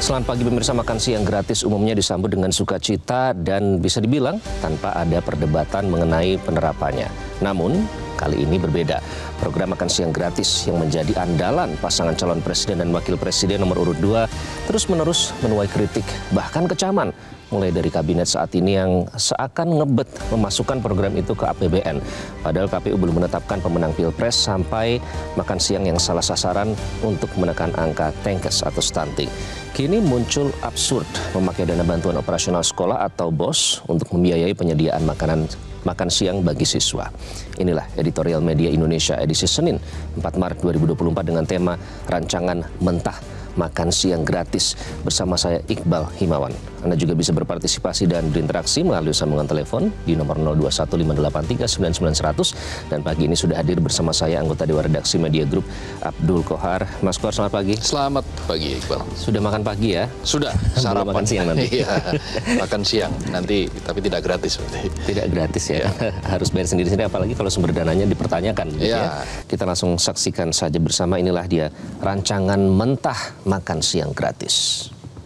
Selamat pagi pemirsa, makan siang gratis umumnya disambut dengan sukacita dan bisa dibilang tanpa ada perdebatan mengenai penerapannya. Namun, kali ini berbeda. Program makan siang gratis yang menjadi andalan pasangan calon presiden dan wakil presiden nomor urut 2 terus-menerus menuai kritik, bahkan kecaman. Mulai dari kabinet saat ini yang seakan ngebet memasukkan program itu ke APBN. Padahal KPU belum menetapkan pemenang Pilpres sampai makan siang yang salah sasaran untuk menekan angka tengkes atau stunting. Kini muncul absurd memakai dana bantuan operasional sekolah atau BOS untuk membiayai penyediaan makan siang bagi siswa. Inilah editorial Media Indonesia edisi Senin 4 Maret 2024 dengan tema Rancangan Mentah Makan Siang Gratis bersama saya Iqbal Himawan. Anda juga bisa berpartisipasi dan berinteraksi melalui sambungan telepon di nomor 0215839900 dan pagi ini sudah hadir bersama saya anggota Dewan Redaksi Media Group Abdul Kohar. Mas Kohar, selamat pagi. Selamat pagi Iqbal. Sudah makan pagi ya? Sudah. Sarapan. Makan siang nanti. Iya, makan siang nanti, tapi tidak gratis. Tidak gratis ya. Harus bayar sendiri-sendiri, apalagi kalau sumber dananya dipertanyakan. Gitu ya. Kita langsung saksikan saja bersama, inilah dia rancangan mentah makan siang gratis.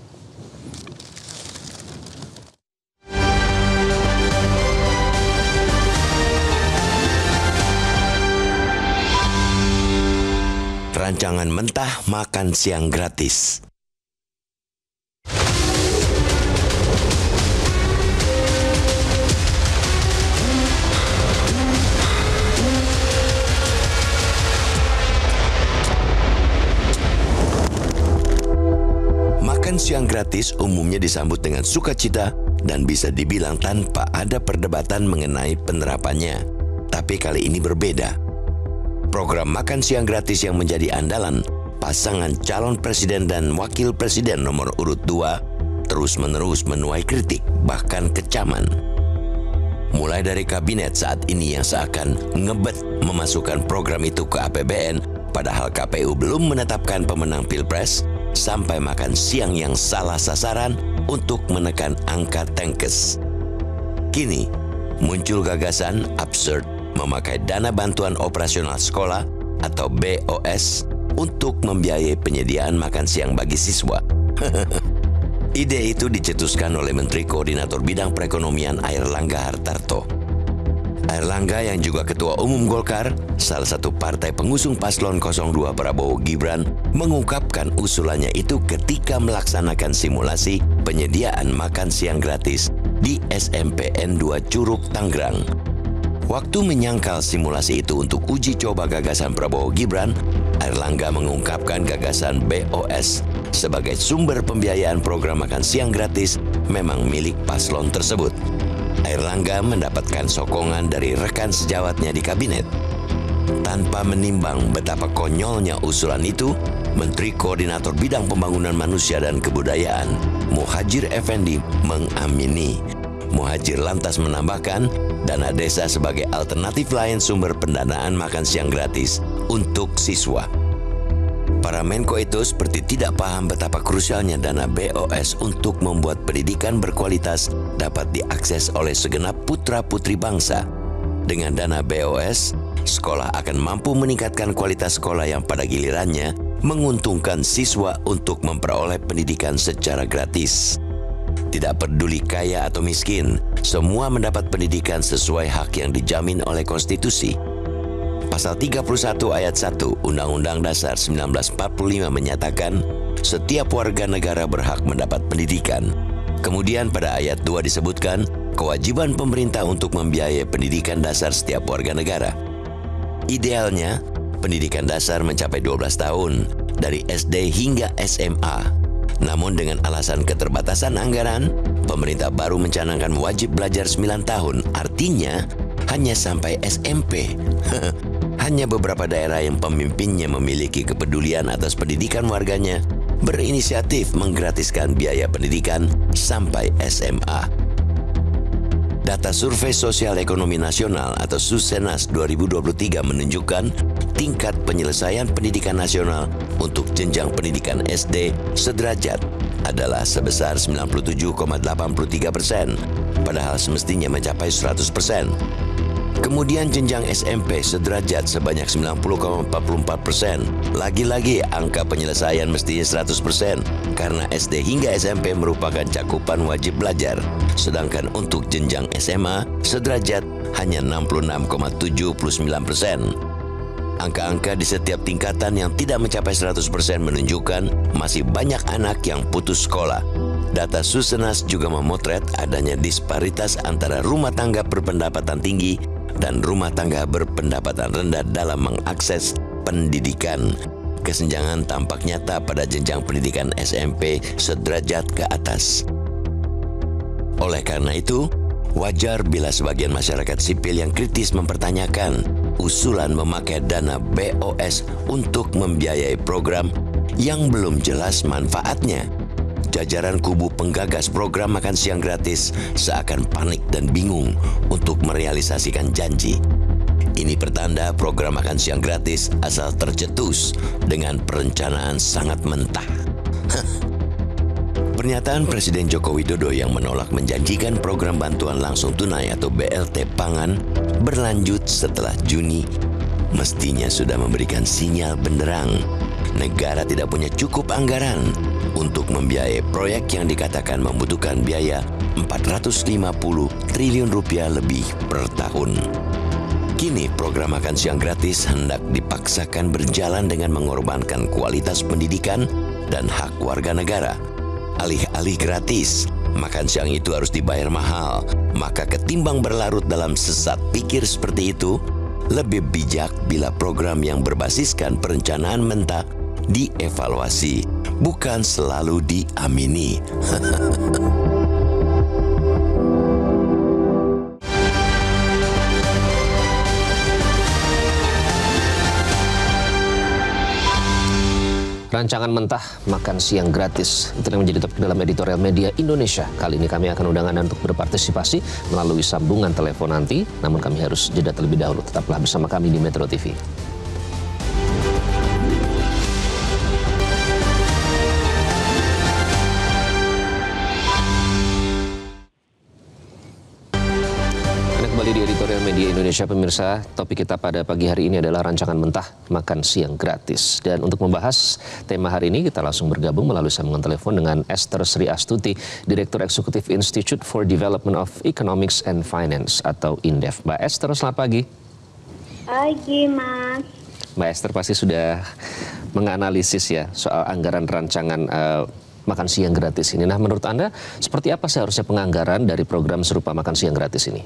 Rancangan mentah makan siang gratis. Makan siang gratis umumnya disambut dengan sukacita dan bisa dibilang tanpa ada perdebatan mengenai penerapannya. Tapi kali ini berbeda. Program makan siang gratis yang menjadi andalan pasangan calon presiden dan wakil presiden nomor urut 2 terus-menerus menuai kritik, bahkan kecaman. Mulai dari kabinet saat ini yang seakan ngebet memasukkan program itu ke APBN, padahal KPU belum menetapkan pemenang Pilpres, sampai makan siang yang salah sasaran untuk menekan angka tengkes. Kini muncul gagasan absurd memakai dana bantuan operasional sekolah atau BOS untuk membiayai penyediaan makan siang bagi siswa. Ide itu dicetuskan oleh Menteri Koordinator Bidang Perekonomian Airlangga Hartarto. Airlangga yang juga Ketua Umum Golkar, salah satu partai pengusung paslon 02 Prabowo Gibran, mengungkapkan usulannya itu ketika melaksanakan simulasi penyediaan makan siang gratis di SMPN 2 Curug, Tangerang. Waktu menyangkal simulasi itu untuk uji coba gagasan Prabowo Gibran, Airlangga mengungkapkan gagasan BOS sebagai sumber pembiayaan program makan siang gratis memang milik paslon tersebut. Airlangga mendapatkan sokongan dari rekan sejawatnya di kabinet. Tanpa menimbang betapa konyolnya usulan itu, Menteri Koordinator Bidang Pembangunan Manusia dan Kebudayaan, Muhadjir Effendi, mengamini. Muhadjir lantas menambahkan, dana desa sebagai alternatif lain sumber pendanaan makan siang gratis untuk siswa. Para Menko itu seperti tidak paham betapa krusialnya dana BOS untuk membuat pendidikan berkualitas dapat diakses oleh segenap putra-putri bangsa. Dengan dana BOS, sekolah akan mampu meningkatkan kualitas sekolah yang pada gilirannya menguntungkan siswa untuk memperoleh pendidikan secara gratis. Tidak peduli kaya atau miskin, semua mendapat pendidikan sesuai hak yang dijamin oleh konstitusi. Pasal 31 ayat 1 Undang-Undang Dasar 1945 menyatakan setiap warga negara berhak mendapat pendidikan. Kemudian pada ayat 2 disebutkan kewajiban pemerintah untuk membiayai pendidikan dasar setiap warga negara. Idealnya, pendidikan dasar mencapai 12 tahun dari SD hingga SMA. Namun dengan alasan keterbatasan anggaran, pemerintah baru mencanangkan wajib belajar 9 tahun, artinya hanya sampai SMP. Hanya beberapa daerah yang pemimpinnya memiliki kepedulian atas pendidikan warganya berinisiatif menggratiskan biaya pendidikan sampai SMA. Data Survei Sosial Ekonomi Nasional atau Susenas 2023 menunjukkan tingkat penyelesaian pendidikan nasional untuk jenjang pendidikan SD sederajat adalah sebesar 97,83%, padahal semestinya mencapai 100%. Kemudian jenjang SMP sederajat sebanyak 90,44%. Lagi-lagi angka penyelesaian mestinya 100% karena SD hingga SMP merupakan cakupan wajib belajar. Sedangkan untuk jenjang SMA sederajat hanya 66,79%. Angka-angka di setiap tingkatan yang tidak mencapai 100% menunjukkan masih banyak anak yang putus sekolah. Data Susenas juga memotret adanya disparitas antara rumah tangga berpendapatan tinggi dan rumah tangga berpendapatan rendah dalam mengakses pendidikan. Kesenjangan tampak nyata pada jenjang pendidikan SMP sederajat ke atas. Oleh karena itu, wajar bila sebagian masyarakat sipil yang kritis mempertanyakan usulan memakai dana BOS untuk membiayai program yang belum jelas manfaatnya. Jajaran kubu penggagas program makan siang gratis seakan panik dan bingung untuk merealisasikan janji. Ini pertanda program makan siang gratis asal tercetus dengan perencanaan sangat mentah. Pernyataan Presiden Joko Widodo yang menolak menjanjikan program bantuan langsung tunai atau BLT pangan berlanjut setelah Juni mestinya sudah memberikan sinyal benderang. Negara tidak punya cukup anggaran untuk membiayai proyek yang dikatakan membutuhkan biaya 450 triliun rupiah lebih per tahun. Kini program makan siang gratis hendak dipaksakan berjalan dengan mengorbankan kualitas pendidikan dan hak warga negara. Alih-alih gratis, makan siang itu harus dibayar mahal. Maka ketimbang berlarut dalam sesat pikir seperti itu, lebih bijak bila program yang berbasiskan perencanaan mentah dievaluasi, bukan selalu diamini. Rancangan mentah makan siang gratis itu yang menjadi topik dalam editorial Media Indonesia. Kali ini kami akan undang Anda untuk berpartisipasi melalui sambungan telepon nanti. Namun kami harus jeda terlebih dahulu. Tetaplah bersama kami di Metro TV. Kembali di editorial Media Indonesia, pemirsa. Topik kita pada pagi hari ini adalah rancangan mentah makan siang gratis. Dan untuk membahas tema hari ini, kita langsung bergabung melalui sambungan telepon dengan Esther Sri Astuti, Direktur Eksekutif Institute for Development of Economics and Finance atau INDEF. Mbak Esther, selamat pagi. Pagi, Mas. Mbak Esther pasti sudah menganalisis ya soal anggaran rancangan makan siang gratis ini. Nah, menurut Anda seperti apa seharusnya penganggaran dari program serupa makan siang gratis ini?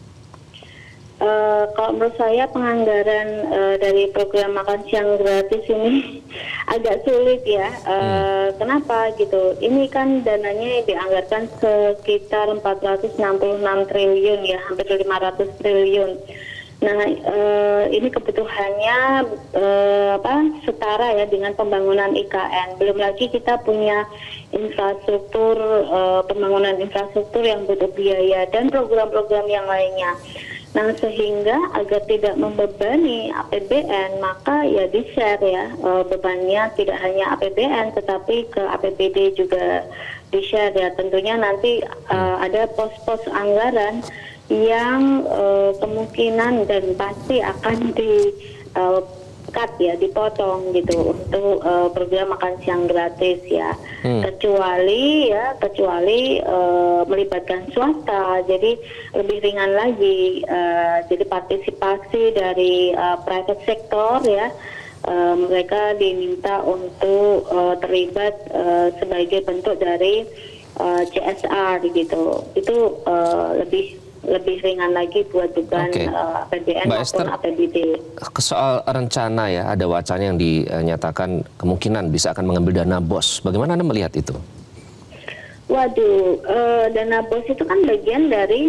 Kalau menurut saya penganggaran dari program makan siang gratis ini agak sulit ya. Kenapa gitu? Ini kan dananya dianggarkan sekitar 466 triliun ya, hampir 500 triliun. Nah, ini kebutuhannya setara ya dengan pembangunan IKN. Belum lagi kita punya infrastruktur, pembangunan infrastruktur yang butuh biaya dan program-program yang lainnya. Nah, sehingga agar tidak membebani APBN, maka ya di-share ya bebannya tidak hanya APBN tetapi ke APBD juga di-share ya. Tentunya nanti ada pos-pos anggaran yang kemungkinan dan pasti akan di-cut ya, dipotong gitu untuk program makan siang gratis ya. Kecuali melibatkan swasta, jadi lebih ringan lagi. Jadi partisipasi dari private sector ya, mereka diminta untuk terlibat sebagai bentuk dari CSR gitu. Itu lebih ringan lagi buat beban APBN maupun APBD. Soal rencana ya, ada wacana yang dinyatakan kemungkinan bisa akan mengambil dana BOS. Bagaimana Anda melihat itu? Waduh, dana BOS itu kan bagian dari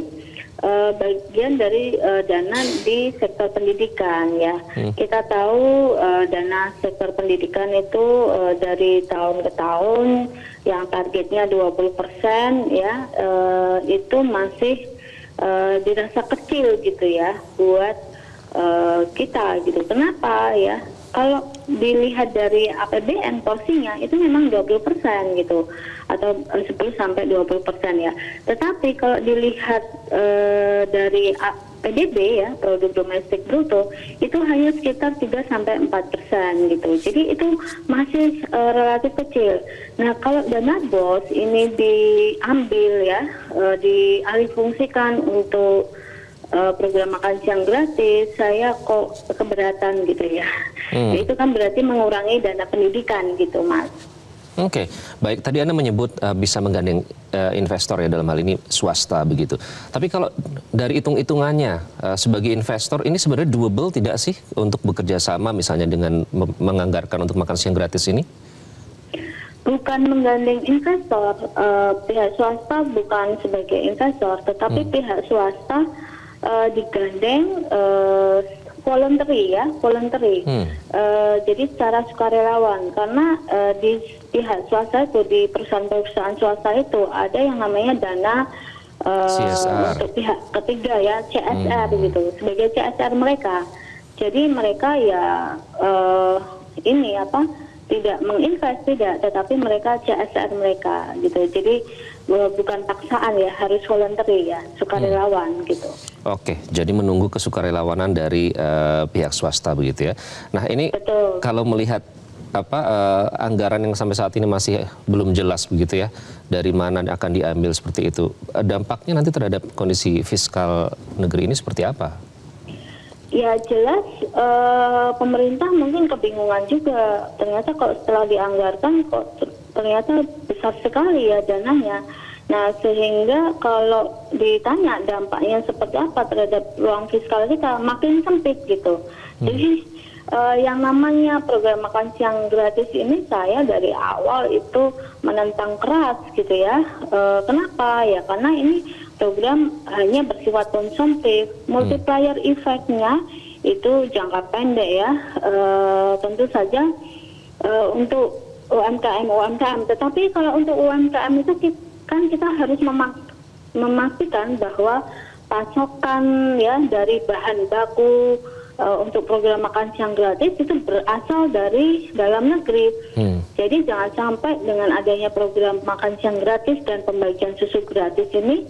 dana di sektor pendidikan ya. Kita tahu dana sektor pendidikan itu dari tahun ke tahun yang targetnya 20% ya, itu masih dirasa kecil gitu ya buat kita gitu. Kenapa ya? Kalau dilihat dari APBN porsinya itu memang 20% gitu atau 10 sampai 20% ya. Tetapi kalau dilihat dari PDB ya, produk domestik bruto, itu hanya sekitar 3-4% gitu. Jadi itu masih relatif kecil. Nah, kalau dana BOS ini diambil ya, dialihfungsikan untuk program makan siang gratis, saya kok keberatan gitu ya. Itu kan berarti mengurangi dana pendidikan gitu, Mas. Oke, baik. Tadi Anda menyebut bisa menggandeng investor ya, dalam hal ini swasta begitu. Tapi kalau dari hitung-hitungannya sebagai investor ini sebenarnya doable tidak sih untuk bekerja sama misalnya dengan menganggarkan untuk makan siang gratis ini? Bukan menggandeng investor, pihak swasta bukan sebagai investor, tetapi pihak swasta digandeng voluntary. Jadi secara sukarelawan, karena di pihak swasta itu, di perusahaan-perusahaan swasta itu ada yang namanya dana CSR. untuk pihak ketiga ya, CSR gitu, sebagai CSR mereka. Jadi mereka ya tidak menginvest, tetapi mereka CSR mereka gitu. Jadi bukan paksaan ya, harus voluntary ya, sukarelawan gitu. Oke, jadi menunggu kesukarelawanan dari pihak swasta begitu ya. Nah ini Betul. kalau melihat anggaran yang sampai saat ini masih belum jelas begitu ya, dari mana akan diambil seperti itu, dampaknya nanti terhadap kondisi fiskal negeri ini seperti apa? Ya jelas pemerintah mungkin kebingungan juga. Ternyata kalau setelah dianggarkan kok ternyata besar sekali ya dananya. Nah sehingga kalau ditanya dampaknya seperti apa terhadap ruang fiskal kita, makin sempit gitu. Jadi yang namanya program makan siang gratis ini saya dari awal itu menentang keras gitu ya. Kenapa? Ya karena ini program hanya bersifat konsumtif, multiplier effect-nya itu jangka pendek ya, tentu saja untuk UMKM. Tetapi kalau untuk UMKM itu kita harus memastikan bahwa pasokan ya dari bahan baku untuk program makan siang gratis itu berasal dari dalam negeri. Jadi jangan sampai dengan adanya program makan siang gratis dan pembagian susu gratis ini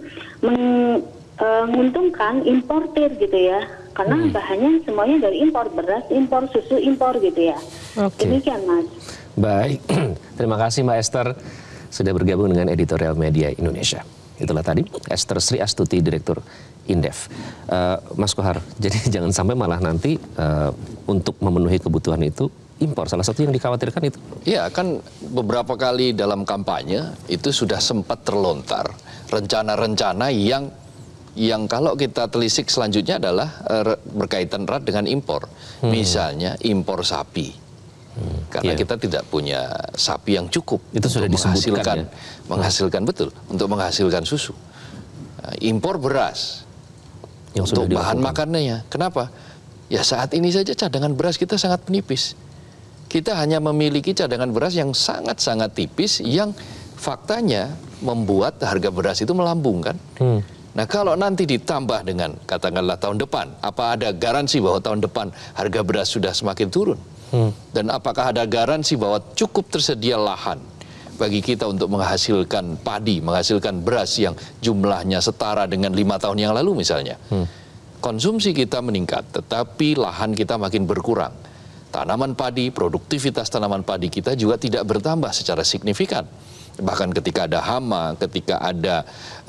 menguntungkan importir gitu ya. Karena bahannya semuanya dari impor, beras impor, susu impor gitu ya. Demikian Mas. Baik, terima kasih Mbak Esther sudah bergabung dengan Editorial Media Indonesia. Itulah tadi Esther Sri Astuti, Direktur Indef. Mas Kohar, jadi jangan sampai malah nanti untuk memenuhi kebutuhan itu impor. Salah satu yang dikhawatirkan itu. Iya, kan beberapa kali dalam kampanye itu sudah sempat terlontar rencana-rencana yang kalau kita telisik selanjutnya adalah berkaitan erat dengan impor. Misalnya impor sapi. Karena kita tidak punya sapi yang cukup itu sudah disebutkan menghasilkan betul untuk menghasilkan susu. Impor beras yang untuk bahan makanannya. Kenapa? Ya saat ini saja cadangan beras kita sangat menipis. Kita hanya memiliki cadangan beras yang sangat-sangat tipis yang faktanya membuat harga beras itu melambung kan. Nah kalau nanti ditambah dengan katakanlah tahun depan, apa ada garansi bahwa tahun depan harga beras sudah semakin turun? Dan apakah ada garansi bahwa cukup tersedia lahan bagi kita untuk menghasilkan padi, menghasilkan beras yang jumlahnya setara dengan 5 tahun yang lalu misalnya? Konsumsi kita meningkat, tetapi lahan kita makin berkurang. Tanaman padi, produktivitas tanaman padi kita juga tidak bertambah secara signifikan. Bahkan ketika ada hama, ketika ada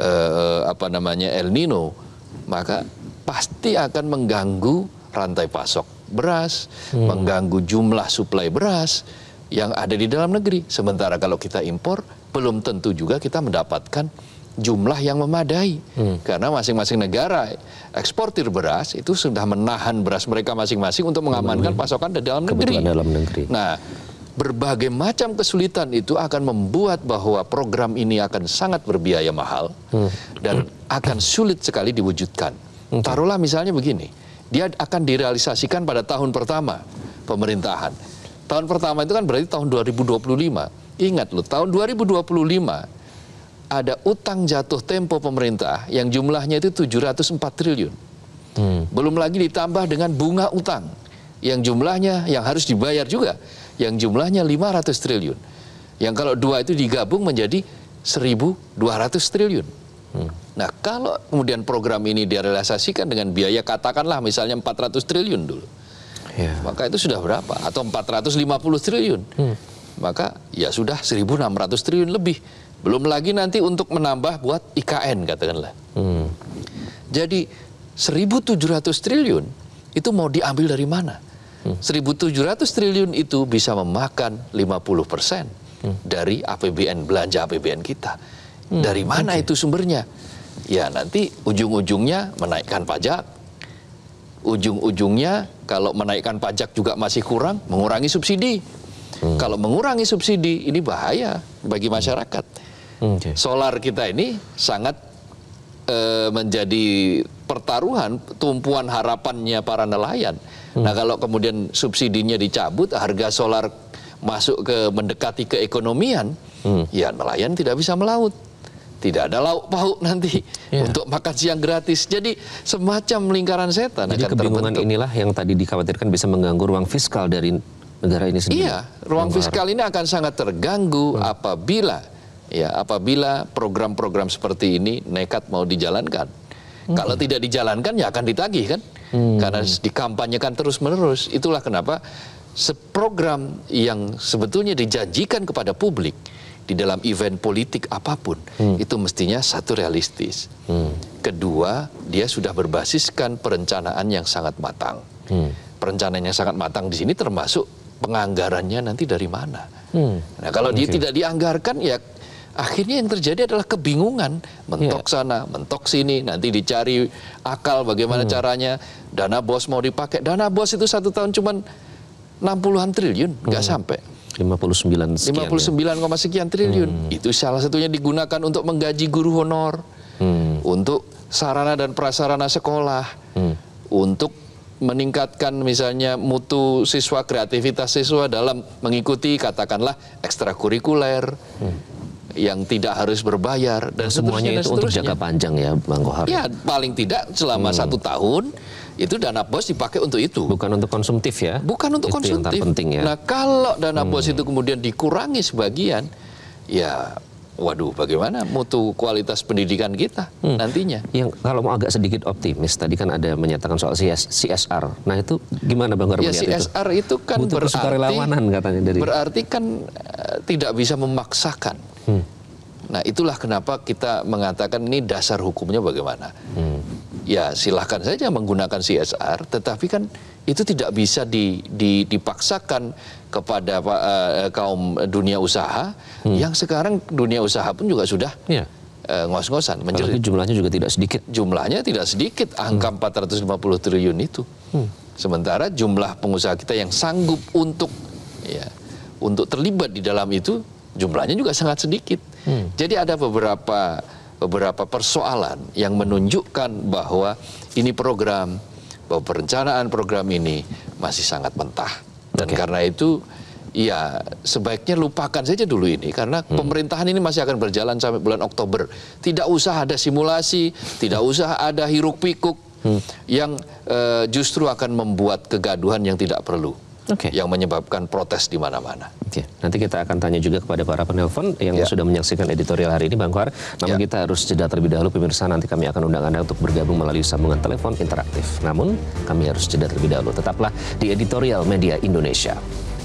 El Nino, maka pasti akan mengganggu rantai pasok beras, mengganggu jumlah suplai beras yang ada di dalam negeri. Sementara kalau kita impor, belum tentu juga kita mendapatkan jumlah yang memadai. Karena masing-masing negara eksportir beras itu sudah menahan beras mereka masing-masing untuk mengamankan pasokan di dalam negeri. Nah, berbagai macam kesulitan itu akan membuat bahwa program ini akan sangat berbiaya mahal dan akan sulit sekali diwujudkan. Taruhlah misalnya begini, dia akan direalisasikan pada tahun pertama pemerintahan. Tahun pertama itu kan berarti tahun 2025. Ingat loh, tahun 2025 ada utang jatuh tempo pemerintah yang jumlahnya itu 704 triliun. Belum lagi ditambah dengan bunga utang yang jumlahnya yang harus dibayar juga, yang jumlahnya 500 triliun. Yang kalau dua itu digabung menjadi 1.200 triliun. Nah, kalau kemudian program ini direalisasikan dengan biaya katakanlah misalnya 400 triliun dulu. Ya. Maka itu sudah berapa? Atau 450 triliun. Maka ya sudah 1.600 triliun lebih. Belum lagi nanti untuk menambah buat IKN katakanlah. Jadi 1.700 triliun itu mau diambil dari mana? 1.700 triliun itu bisa memakan 50% dari APBN, belanja APBN kita. Dari mana itu sumbernya? Ya nanti ujung-ujungnya menaikkan pajak. Ujung-ujungnya kalau menaikkan pajak juga masih kurang, mengurangi subsidi. Kalau mengurangi subsidi ini bahaya bagi masyarakat. Solar kita ini sangat menjadi pertaruhan, tumpuan harapannya para nelayan. Nah kalau kemudian subsidinya dicabut, harga solar masuk ke mendekati keekonomian, ya nelayan tidak bisa melaut. Tidak ada lauk pauk nanti untuk makan siang gratis. Jadi semacam lingkaran setan Jadi akan kebingungan terbentuk. inilah yang tadi dikhawatirkan bisa mengganggu ruang fiskal dari negara ini sendiri. Iya, ruang fiskal ini akan sangat terganggu apabila program-program seperti ini nekat mau dijalankan. Kalau tidak dijalankan ya akan ditagih kan? Karena dikampanyekan terus-menerus. Itulah kenapa program yang sebetulnya dijanjikan kepada publik di dalam event politik apapun itu mestinya satu realistis. Kedua, dia sudah berbasiskan perencanaan yang sangat matang. Perencanaan yang sangat matang di sini termasuk penganggarannya nanti dari mana. Nah, kalau dia tidak dianggarkan ya akhirnya yang terjadi adalah kebingungan, mentok sana, mentok sini, nanti dicari akal bagaimana caranya. Dana BOS mau dipakai, dana BOS itu 1 tahun cuman 60-an triliun, nggak sampai. 59 sekian. 59, sekian triliun. Itu salah satunya digunakan untuk menggaji guru honor, untuk sarana dan prasarana sekolah, untuk meningkatkan misalnya mutu siswa, kreativitas siswa dalam mengikuti katakanlah ekstrakurikuler yang tidak harus berbayar dan semuanya seterusnya, itu untuk jangka panjang ya Bang Kohar. Ya paling tidak selama 1 tahun itu dana BOS dipakai untuk itu. Bukan untuk konsumtif ya? Bukan untuk itu konsumtif. Yang terpenting ya. Nah kalau dana BOS itu kemudian dikurangi sebagian, ya waduh bagaimana mutu kualitas pendidikan kita nantinya. Yang kalau mau agak sedikit optimis, tadi kan ada menyatakan soal CSR. Nah itu gimana Bang Kohar Ya melihat CSR itu kan butuh kesukarelawanan katanya dari. Berarti kan tidak bisa memaksakan. Nah itulah kenapa kita mengatakan ini dasar hukumnya bagaimana. Ya silahkan saja menggunakan CSR, tetapi kan itu tidak bisa dipaksakan kepada kaum dunia usaha yang sekarang dunia usaha pun juga sudah ngos-ngosan menjerit. Jumlahnya juga tidak sedikit. Jumlahnya tidak sedikit, angka 450 triliun itu. Sementara jumlah pengusaha kita yang sanggup untuk terlibat di dalam itu jumlahnya juga sangat sedikit. Jadi ada beberapa persoalan yang menunjukkan bahwa ini bahwa perencanaan program ini masih sangat mentah. Dan karena itu ya sebaiknya lupakan saja dulu ini karena pemerintahan ini masih akan berjalan sampai bulan Oktober. Tidak usah ada simulasi, tidak usah ada hiruk pikuk yang justru akan membuat kegaduhan yang tidak perlu. Yang menyebabkan protes di mana-mana. Nanti kita akan tanya juga kepada para penelpon yang sudah menyaksikan editorial hari ini, Bang Kohar. Namun kita harus jeda terlebih dahulu, pemirsa. Nanti kami akan undang Anda untuk bergabung melalui sambungan telepon interaktif. Namun kami harus jeda terlebih dahulu. Tetaplah di editorial Media Indonesia.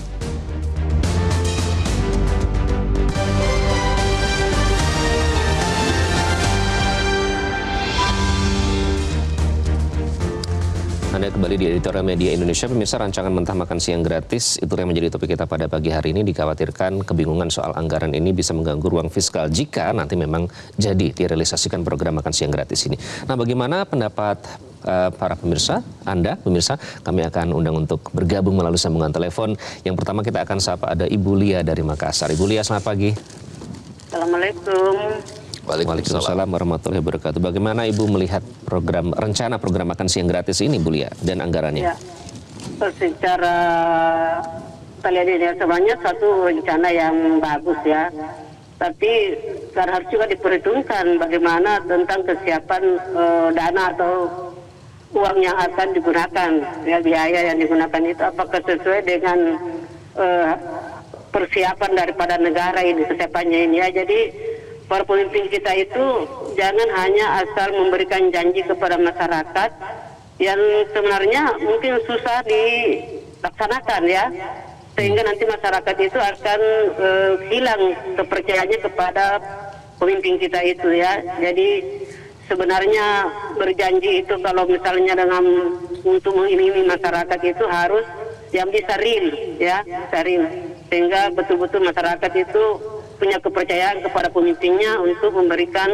Anda kembali di editorial Media Indonesia. Pemirsa, rancangan mentah makan siang gratis itu yang menjadi topik kita pada pagi hari ini. Dikhawatirkan kebingungan soal anggaran ini bisa mengganggu ruang fiskal jika nanti memang jadi direalisasikan program makan siang gratis ini. Nah, bagaimana pendapat para pemirsa? Anda pemirsa, kami akan undang untuk bergabung melalui sambungan telepon. Yang pertama kita akan sapa ada Ibu Lia dari Makassar. Ibu Lia, selamat pagi. Assalamualaikum. Waalaikumsalam warahmatullahi wabarakatuh. Bagaimana Ibu melihat rencana program makan siang gratis ini, Bu Lia, dan anggarannya? Ya, secara kita lihat ini sebenarnya satu rencana yang bagus ya. Tapi harus juga diperhitungkan bagaimana tentang kesiapan dana atau uang yang akan digunakan, ya biaya yang digunakan itu apakah sesuai dengan persiapan daripada negara ini, kesiapannya ini ya. Jadi para pemimpin kita itu jangan hanya asal memberikan janji kepada masyarakat yang sebenarnya mungkin susah dilaksanakan ya, sehingga nanti masyarakat itu akan hilang kepercayaannya kepada pemimpin kita itu ya. Jadi sebenarnya berjanji itu kalau misalnya dengan untuk mengiming-iming masyarakat itu harus yang bisa real ya, bisa real, sehingga betul-betul masyarakat itu punya kepercayaan kepada pemimpinnya untuk memberikan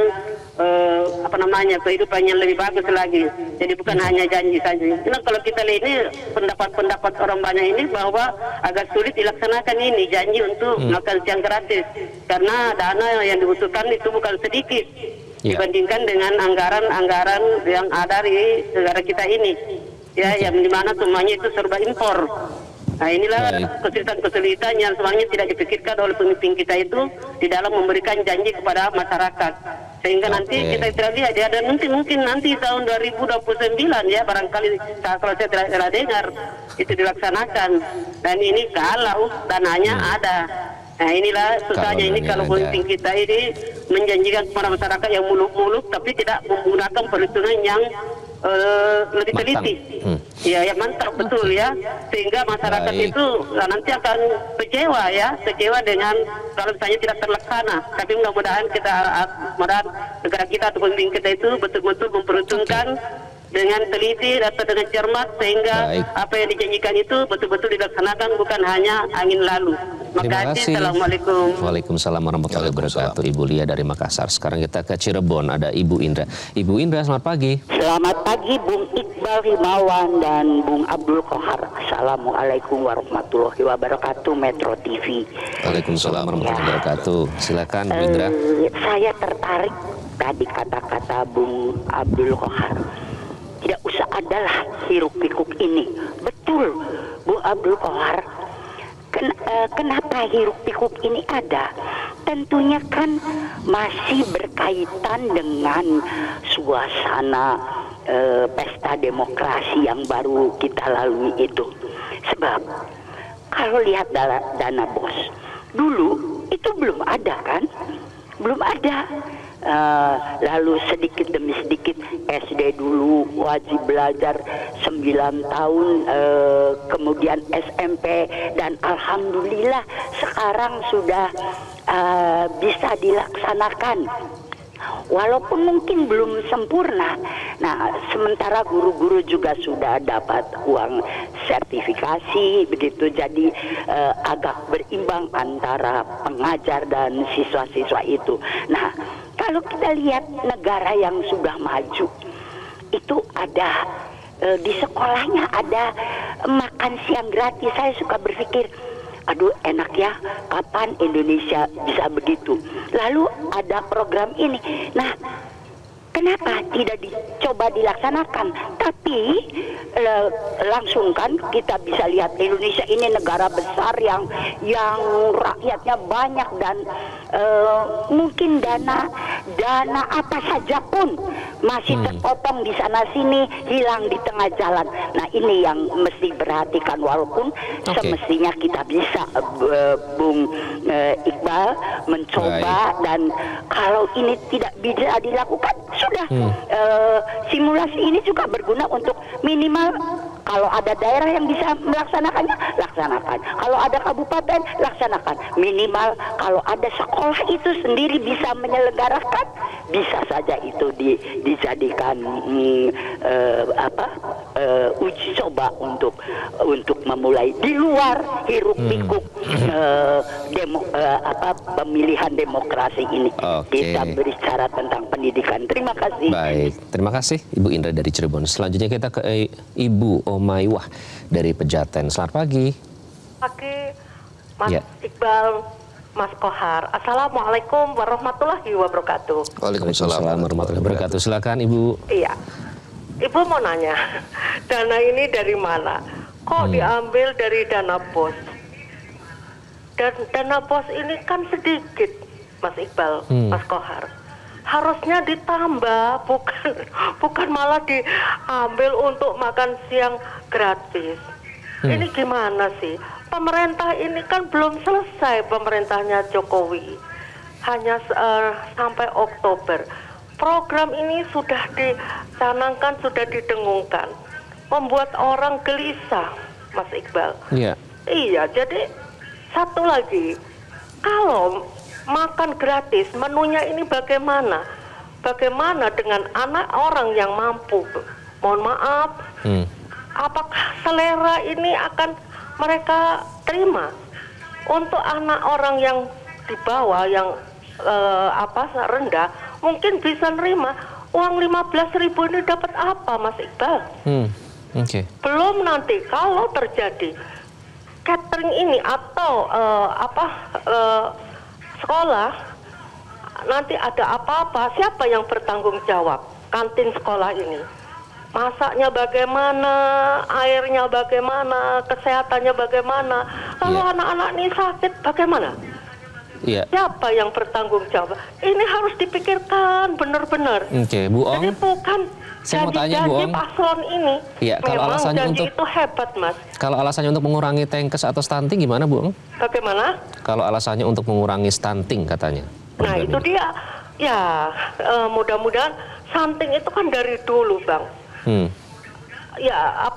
kehidupan yang lebih bagus lagi. Jadi bukan hanya janji saja. Nah, kalau kita lihat ini pendapat orang banyak ini bahwa agak sulit dilaksanakan ini janji untuk makan siang gratis karena dana yang dibutuhkan itu bukan sedikit dibandingkan dengan anggaran-anggaran yang ada di negara kita ini. Ya, yang dimana semuanya itu serba impor. Nah, inilah kesulitan-kesulitan yang sebenarnya tidak dipikirkan oleh pemimpin kita itu di dalam memberikan janji kepada masyarakat. Sehingga nanti kita tidak lihat ya, dan mungkin nanti tahun 2029 ya, barangkali kalau saya tidak dengar itu dilaksanakan. Dan ini kalau dananya ada. Nah, inilah susahnya ini kalau pemimpin kita ini menjanjikan kepada masyarakat yang muluk-muluk tapi tidak menggunakan perhitungan yang lebih teliti. Ya, yang mantap betul ya, sehingga masyarakat itu nanti akan kecewa dengan kalau misalnya tidak terlaksana. Tapi mudah-mudahan negara kita atau pemimpin kita itu betul-betul memperhitungkan dengan teliti atau dengan cermat sehingga apa yang dijanjikan itu betul-betul dilaksanakan, bukan hanya angin lalu. Terima kasih. Assalamualaikum. Waalaikumsalam warahmatullahi wabarakatuh. Ibu Lia dari Makassar. Sekarang kita ke Cirebon, ada Ibu Indra. Ibu Indra, selamat pagi. Selamat pagi Bung Iqbal Himawan dan Bung Abdul Kohar. Assalamualaikum warahmatullahi wabarakatuh, Metro TV. Waalaikumsalam warahmatullahi wabarakatuh. Silakan Bu Indra. Saya tertarik tadi kata-kata Bung Abdul Kohar. Tidak usah adalah hiruk pikuk ini. Betul Bu Abdul Kohar. Kenapa hiruk pikuk ini ada? Tentunya kan masih berkaitan dengan suasana pesta demokrasi yang baru kita lalui itu. Sebab kalau lihat dana BOS dulu itu belum ada kan? Belum ada. Lalu sedikit demi sedikit SD dulu wajib belajar 9 tahun, kemudian SMP, dan alhamdulillah sekarang sudah bisa dilaksanakan. Walaupun mungkin belum sempurna. Nah, sementara guru-guru juga sudah dapat uang sertifikasi begitu, jadi agak berimbang antara pengajar dan siswa-siswa itu. Nah, kalau kita lihat negara yang sudah maju itu ada di sekolahnya ada makan siang gratis. Saya suka berpikir, aduh enak ya, kapan Indonesia bisa begitu. Lalu ada program ini. Nah, kenapa tidak dicoba dilaksanakan? Tapi langsung kan kita bisa lihat Indonesia ini negara besar yang rakyatnya banyak dan mungkin dana apa saja pun masih terpotong di sana sini, hilang di tengah jalan. Nah, ini yang mesti perhatikan, walaupun semestinya kita bisa Bung Iqbal mencoba. Dan kalau ini tidak bisa dilakukan, sudah simulasi ini juga berguna untuk minimal kalau ada daerah yang bisa melaksanakannya, laksanakan. Kalau ada kabupaten, laksanakan. Minimal kalau ada sekolah itu sendiri bisa menyelenggarakan, bisa saja itu dijadikan uji coba untuk memulai di luar hiruk pikuk pemilihan demokrasi ini. Kita berbicara tentang pendidikan. Terima kasih. Baik, terima kasih Ibu Indra dari Cirebon. Selanjutnya kita ke Ibu Omaywah dari Pejaten. Selamat pagi. Pagi, Mas Iqbal, Mas Kohar. Assalamualaikum warahmatullahi wabarakatuh. Waalaikumsalam warahmatullahi wabarakatuh. Silakan Ibu. Iya, Ibu mau nanya, dana ini dari mana? Kok diambil dari dana BOS? Dan dana BOS ini kan sedikit, Mas Iqbal, Mas Kohar. Harusnya ditambah, bukan malah diambil untuk makan siang gratis. Ini gimana sih? Pemerintah ini kan belum selesai, pemerintahnya Jokowi. hanya sampai Oktober. Program ini sudah dicanangkan, sudah didengungkan, membuat orang gelisah, Mas Iqbal. Iya. Iya, jadi satu lagi, kalau makan gratis, menunya ini bagaimana? Bagaimana dengan anak orang yang mampu? Mohon maaf, apakah selera ini akan mereka terima? Untuk anak orang yang di bawah, yang rendah, mungkin bisa nerima. Uang 15.000 ini dapat apa, Mas Iqbal? Belum nanti kalau terjadi catering ini atau sekolah nanti ada apa-apa, siapa yang bertanggung jawab? Kantin sekolah ini, masaknya bagaimana, airnya bagaimana, kesehatannya bagaimana, lalu anak-anak ini sakit bagaimana? Siapa yang bertanggung jawab? Ini harus dipikirkan benar-benar. Bu Ong. Jadi bukan saya mau tanya, Bu Ong. paslon ini. Iya, kalau alasannya janji untuk itu hebat, Mas. Kalau alasannya untuk mengurangi tenkes atau stunting gimana, Bu Ong? Bagaimana? Kalau alasannya untuk mengurangi stunting katanya. Nah, itu dia. Ya, mudah-mudahan stunting itu kan dari dulu, Bang. Ya,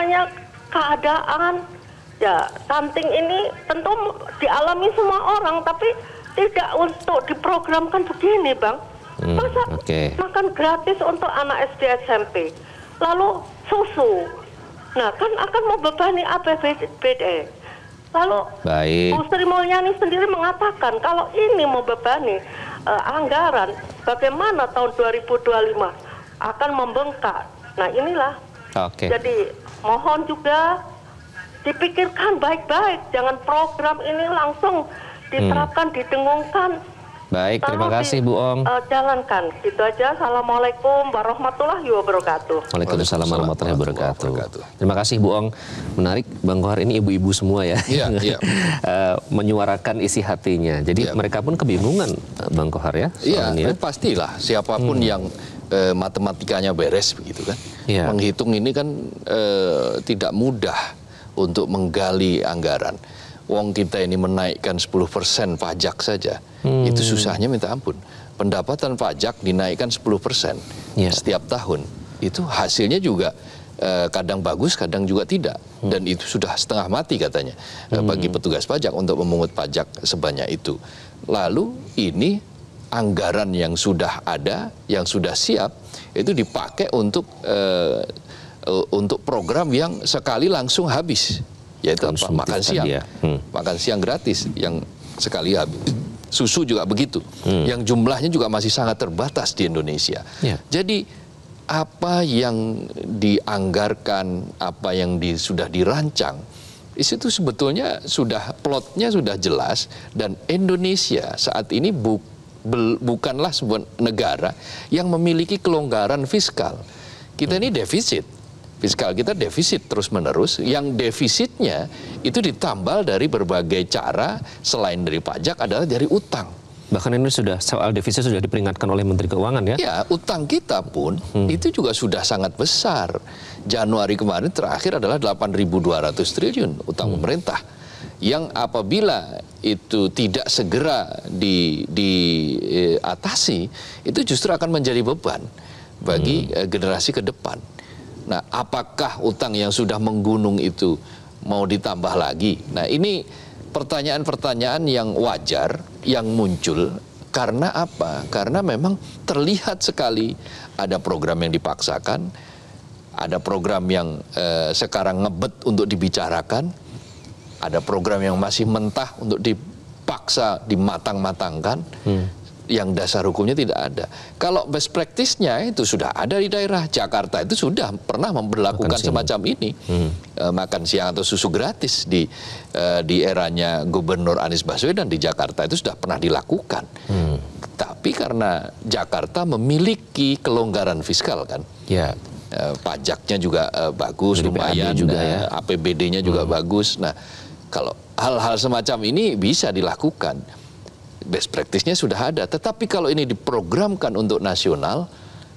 keadaan. Ya, stunting ini tentu dialami semua orang, tapi tidak untuk diprogramkan begini, Bang. Masa makan gratis untuk anak SD SMP, lalu susu. Nah, kan akan membebani APBD. Lalu Bu Sri Mulyani sendiri mengatakan kalau ini membebani anggaran, bagaimana tahun 2025 akan membengkak. Nah, inilah. Jadi mohon juga dipikirkan baik-baik, jangan program ini langsung diterapkan, didengungkan. Baik, terima kasih Bu Ong. Jalankan, gitu aja. Assalamualaikum warahmatullahi wabarakatuh. Waalaikumsalam warahmatullahi wabarakatuh. Terima kasih Bu Ong. Menarik, Bang Kohar, ini ibu-ibu semua ya, menyuarakan isi hatinya. Jadi mereka pun kebingungan, Bang Kohar ya. Iya, pastilah siapapun yang matematikanya beres begitu kan. Menghitung ini kan tidak mudah untuk menggali anggaran. Wong kita ini menaikkan 10% pajak saja, itu susahnya minta ampun. Pendapatan pajak dinaikkan 10% setiap tahun. Itu hasilnya juga kadang bagus, kadang juga tidak. Dan itu sudah setengah mati katanya bagi petugas pajak untuk memungut pajak sebanyak itu. Lalu ini anggaran yang sudah ada, yang sudah siap, itu dipakai untuk program yang sekali langsung habis, yaitu makan siang. Makan siang gratis yang sekali habis. Susu juga begitu, yang jumlahnya juga masih sangat terbatas di Indonesia. Jadi apa yang dianggarkan, apa yang sudah dirancang, itu sebetulnya plotnya sudah jelas. Dan Indonesia saat ini bukanlah sebuah negara yang memiliki kelonggaran fiskal. Kita ini defisit. Fiskal kita defisit terus-menerus, yang defisitnya itu ditambal dari berbagai cara, selain dari pajak adalah dari utang. Bahkan ini soal defisit sudah diperingatkan oleh Menteri Keuangan ya? Ya, utang kita pun itu juga sudah sangat besar. Januari kemarin terakhir adalah 8.200 triliun utang pemerintah. Yang apabila itu tidak segera diatasi, itu justru akan menjadi beban bagi generasi ke depan. Nah, apakah utang yang sudah menggunung itu mau ditambah lagi? Nah, ini pertanyaan-pertanyaan yang wajar, yang muncul. Karena apa? Karena memang terlihat sekali ada program yang dipaksakan, ada program yang sekarang ngebet untuk dibicarakan, ada program yang masih mentah untuk dipaksa, dimatang-matangkan. Yang dasar hukumnya tidak ada. Kalau best practice-nya itu sudah ada di daerah. Jakarta itu sudah pernah memberlakukan semacam ini. Makan siang atau susu gratis di eranya Gubernur Anies Baswedan di Jakarta itu sudah pernah dilakukan. Tapi karena Jakarta memiliki kelonggaran fiskal kan. Pajaknya juga bagus, lumayan juga ya. APBD-nya juga bagus. Nah, kalau hal-hal semacam ini bisa dilakukan. Best practice-nya sudah ada, tetapi kalau ini diprogramkan untuk nasional,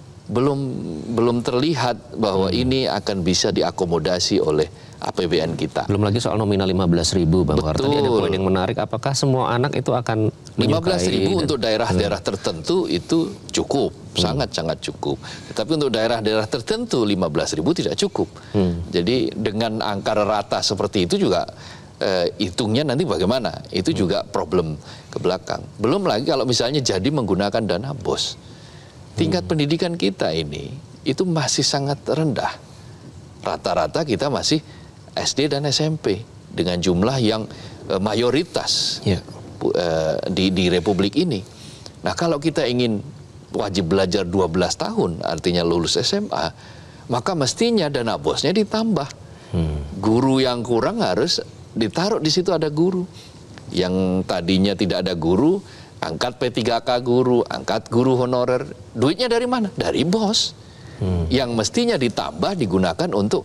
belum terlihat bahwa ini akan bisa diakomodasi oleh APBN kita. Belum lagi soal nominal 15.000, Bang Kohar. Tadi ada poin yang menarik, apakah semua anak itu akan 15.000 untuk daerah-daerah tertentu itu cukup, sangat-sangat cukup. Tapi untuk daerah-daerah tertentu 15.000 tidak cukup. Jadi dengan angka rata seperti itu juga hitungnya nanti bagaimana? Itu juga problem ke belakang. Belum lagi kalau misalnya jadi menggunakan dana BOS. Tingkat pendidikan kita ini itu masih sangat rendah. Rata-rata kita masih SD dan SMP dengan jumlah yang mayoritas. Di Republik ini. Nah, kalau kita ingin wajib belajar 12 tahun, artinya lulus SMA, maka mestinya dana BOS-nya ditambah. Guru yang kurang harus ditaruh di situ, ada guru. Yang tadinya tidak ada guru, angkat P3K guru, angkat guru honorer. Duitnya dari mana? Dari BOS. Yang mestinya ditambah digunakan untuk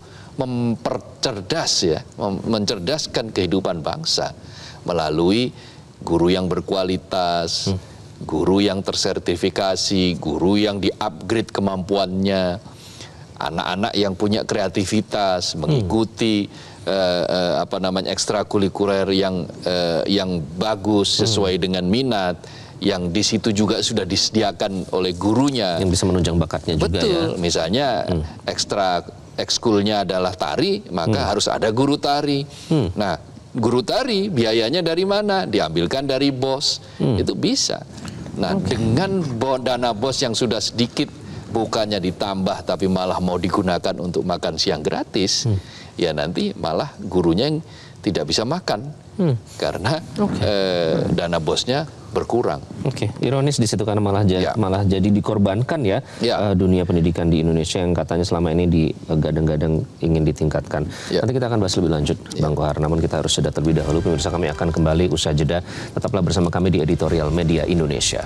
mencerdaskan kehidupan bangsa melalui guru yang berkualitas, guru yang tersertifikasi, guru yang di-upgrade kemampuannya, anak-anak yang punya kreativitas, mengikuti ekstrakurikuler yang bagus sesuai dengan minat, yang di situ juga sudah disediakan oleh gurunya. Yang bisa menunjang bakatnya juga. Betul, misalnya ekskulnya adalah tari, maka harus ada guru tari. Nah, guru tari biayanya dari mana? Diambilkan dari BOS. Itu bisa. Nah, dengan dana BOS yang sudah sedikit, bukannya ditambah tapi malah mau digunakan untuk makan siang gratis, ya nanti malah gurunya yang tidak bisa makan karena dana BOS-nya berkurang. Ironis di situ karena malah jadi dikorbankan dunia pendidikan di Indonesia yang katanya selama ini digadang-gadang ingin ditingkatkan. Nanti kita akan bahas lebih lanjut, Bang Kohar. Namun kita harus jeda terlebih dahulu. Pemirsa, kami akan kembali usai jeda. Tetaplah bersama kami di Editorial Media Indonesia.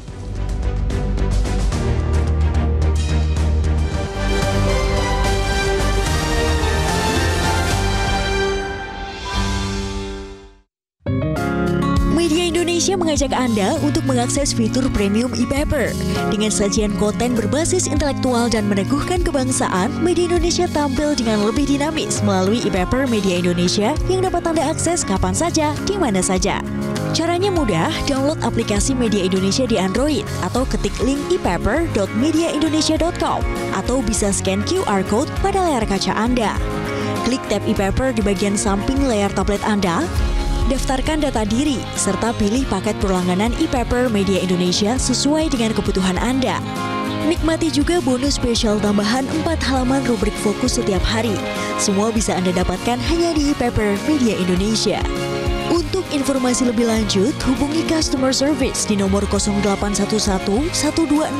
Indonesia mengajak Anda untuk mengakses fitur premium e-paper. Dengan sajian konten berbasis intelektual dan meneguhkan kebangsaan, Media Indonesia tampil dengan lebih dinamis melalui e-paper Media Indonesia yang dapat Anda akses kapan saja, di mana saja. Caranya mudah, download aplikasi Media Indonesia di Android atau ketik link epaper.mediaindonesia.com atau bisa scan QR code pada layar kaca Anda. Klik tab e-paper di bagian samping layar tablet Anda. Daftarkan data diri, serta pilih paket perlangganan e-paper Media Indonesia sesuai dengan kebutuhan Anda. Nikmati juga bonus spesial tambahan 4 halaman rubrik fokus setiap hari. Semua bisa Anda dapatkan hanya di e-paper Media Indonesia. Untuk informasi lebih lanjut, hubungi customer service di nomor 0811 1201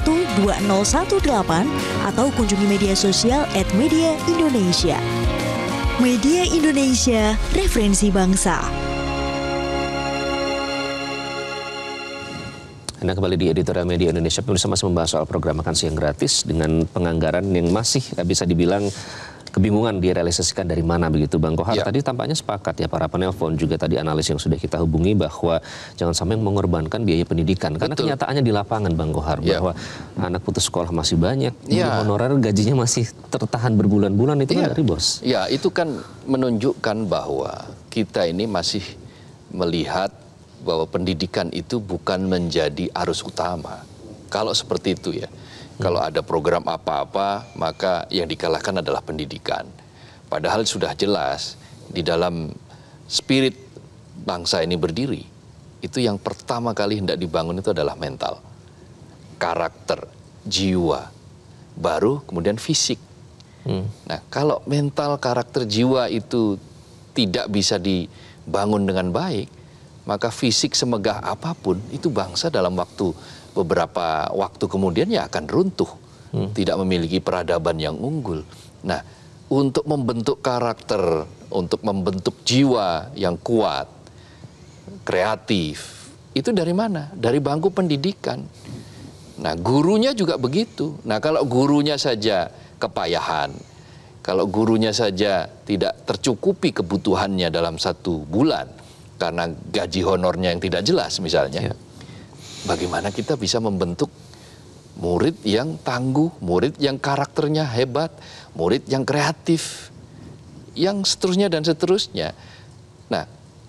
2018 atau kunjungi media sosial @mediaindonesia. Media Indonesia, referensi bangsa. Anda kembali di Editorial Media Indonesia. Pemirsa, masih membahas soal program makan siang gratis dengan penganggaran yang masih bisa dibilang kebingungan direalisasikan dari mana begitu, Bang Kohar. Tadi tampaknya sepakat ya para penelpon, juga tadi analis yang sudah kita hubungi, bahwa jangan sampai mengorbankan biaya pendidikan. Karena kenyataannya di lapangan, Bang Kohar, bahwa anak putus sekolah masih banyak, honorer gajinya masih tertahan berbulan-bulan, itu kan dari BOS. Ya, itu kan menunjukkan bahwa kita ini masih melihat bahwa pendidikan itu bukan menjadi arus utama. Kalau seperti itu ya. Kalau ada program apa-apa, maka yang dikalahkan adalah pendidikan. Padahal sudah jelas, di dalam spirit bangsa ini berdiri, itu yang pertama kali hendak dibangun itu adalah mental. Karakter, jiwa, baru kemudian fisik. Nah, kalau mental, karakter, jiwa itu tidak bisa dibangun dengan baik, maka fisik semegah apapun, itu bangsa dalam beberapa waktu kemudian ya akan runtuh, tidak memiliki peradaban yang unggul. Nah, untuk membentuk karakter, untuk membentuk jiwa yang kuat, kreatif, itu dari mana? Dari bangku pendidikan. Nah, gurunya juga begitu. Nah, kalau gurunya saja kepayahan, kalau gurunya saja tidak tercukupi kebutuhannya dalam 1 bulan, karena gaji honornya yang tidak jelas misalnya, bagaimana kita bisa membentuk murid yang tangguh, murid yang karakternya hebat, murid yang kreatif, yang seterusnya dan seterusnya. Nah,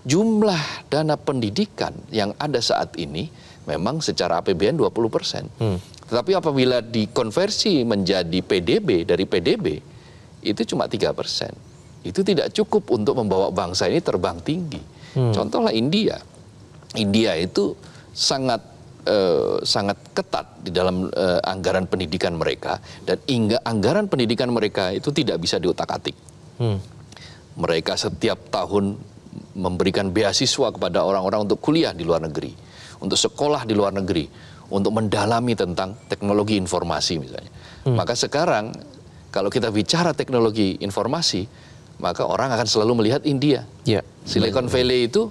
jumlah dana pendidikan yang ada saat ini memang secara APBN 20%. Tetapi apabila dikonversi menjadi PDB dari PDB, itu cuma 3%. Itu tidak cukup untuk membawa bangsa ini terbang tinggi. Contohlah India. India itu sangat ketat di dalam anggaran pendidikan mereka, dan anggaran pendidikan mereka itu tidak bisa diutak-atik. Mereka setiap tahun memberikan beasiswa kepada orang-orang untuk kuliah di luar negeri, untuk sekolah di luar negeri, untuk mendalami tentang teknologi informasi misalnya. Maka sekarang kalau kita bicara teknologi informasi, maka orang akan selalu melihat India. Silicon Valley itu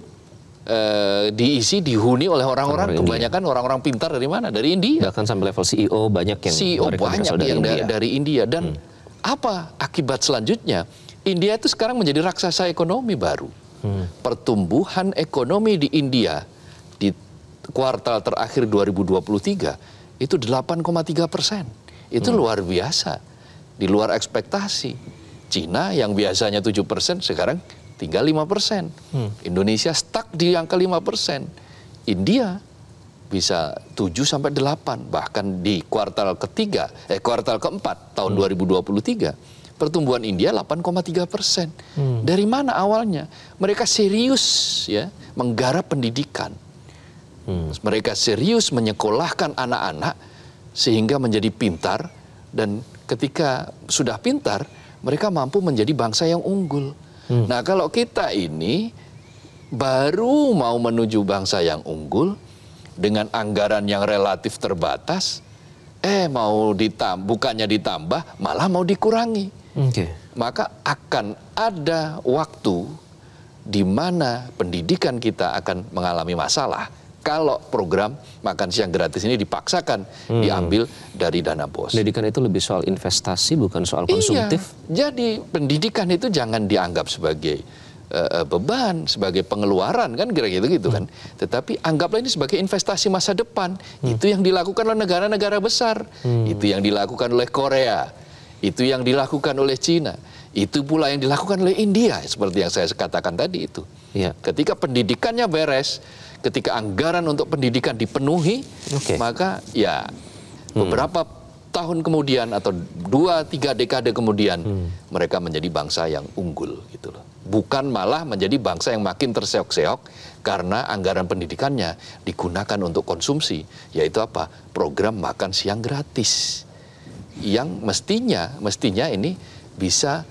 dihuni oleh orang-orang, kebanyakan orang-orang pintar dari mana? Dari India. Bahkan sampai level CEO banyak yang dari India. Dan apa akibat selanjutnya? India itu sekarang menjadi raksasa ekonomi baru. Pertumbuhan ekonomi di India di kuartal terakhir 2023 itu 8,3%. Itu luar biasa, di luar ekspektasi. Cina yang biasanya 7% sekarang tinggal 5%. Indonesia stuck di angka 5%. India bisa 7-8. Bahkan di kuartal keempat tahun 2023, pertumbuhan India 8,3%. Dari mana awalnya? Mereka serius ya menggarap pendidikan. Mereka serius menyekolahkan anak-anak sehingga menjadi pintar, dan ketika sudah pintar, mereka mampu menjadi bangsa yang unggul. Nah, kalau kita ini baru mau menuju bangsa yang unggul dengan anggaran yang relatif terbatas, bukannya ditambah, malah mau dikurangi. Maka akan ada waktu di mana pendidikan kita akan mengalami masalah kalau program makan siang gratis ini dipaksakan diambil dari dana BOS. Pendidikan itu lebih soal investasi, bukan soal konsumtif. Iya, jadi pendidikan itu jangan dianggap sebagai beban, sebagai pengeluaran, kan kira-kira gitu kan. Tetapi anggaplah ini sebagai investasi masa depan. Itu yang dilakukan oleh negara-negara besar. Itu yang dilakukan oleh Korea. Itu yang dilakukan oleh Cina. Itu pula yang dilakukan oleh India, seperti yang saya katakan tadi itu. Ketika pendidikannya beres, ketika anggaran untuk pendidikan dipenuhi, maka ya beberapa tahun kemudian atau 2-3 dekade kemudian mereka menjadi bangsa yang unggul gitu loh. Bukan malah menjadi bangsa yang makin terseok-seok karena anggaran pendidikannya digunakan untuk konsumsi, yaitu apa? Program makan siang gratis. Yang mestinya ini bisa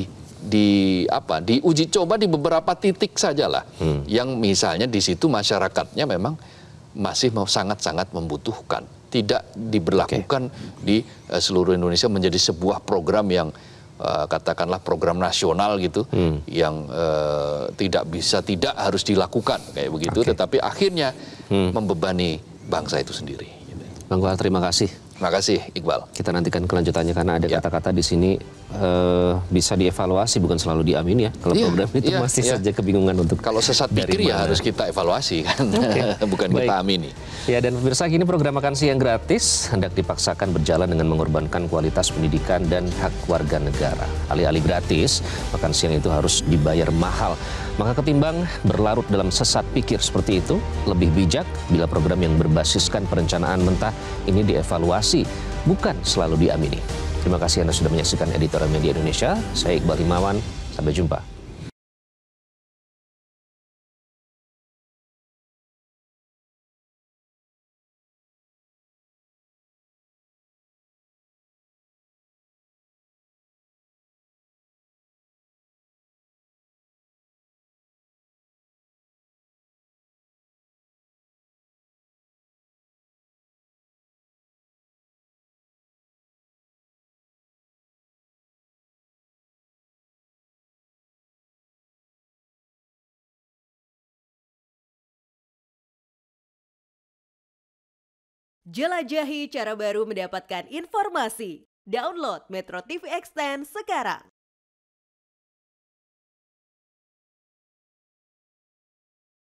diuji coba di beberapa titik sajalah, yang misalnya di situ masyarakatnya memang masih sangat-sangat membutuhkan, tidak diberlakukan di seluruh Indonesia menjadi sebuah program yang katakanlah program nasional gitu, yang tidak harus dilakukan kayak begitu, tetapi akhirnya membebani bangsa itu sendiri. Bang Kohar, terima kasih. Terima kasih, Iqbal. Kita nantikan kelanjutannya karena ada kata-kata di sini bisa dievaluasi, bukan selalu diamini ya. Kalau program itu masih saja kebingungan untuk kalau sesat pikir ya harus kita evaluasi kan, bukan kita amini. Ya, dan pemirsa, kini program makan siang gratis hendak dipaksakan berjalan dengan mengorbankan kualitas pendidikan dan hak warga negara. Alih-alih gratis, makan siang itu harus dibayar mahal. Maka ketimbang berlarut dalam sesat pikir seperti itu, lebih bijak bila program yang berbasiskan perencanaan mentah ini dievaluasi, bukan selalu diamini. Terima kasih Anda sudah menyaksikan Editorial Media Indonesia. Saya Iqbal Himawan, sampai jumpa. Jelajahi cara baru mendapatkan informasi. Download Metro TV Extend sekarang.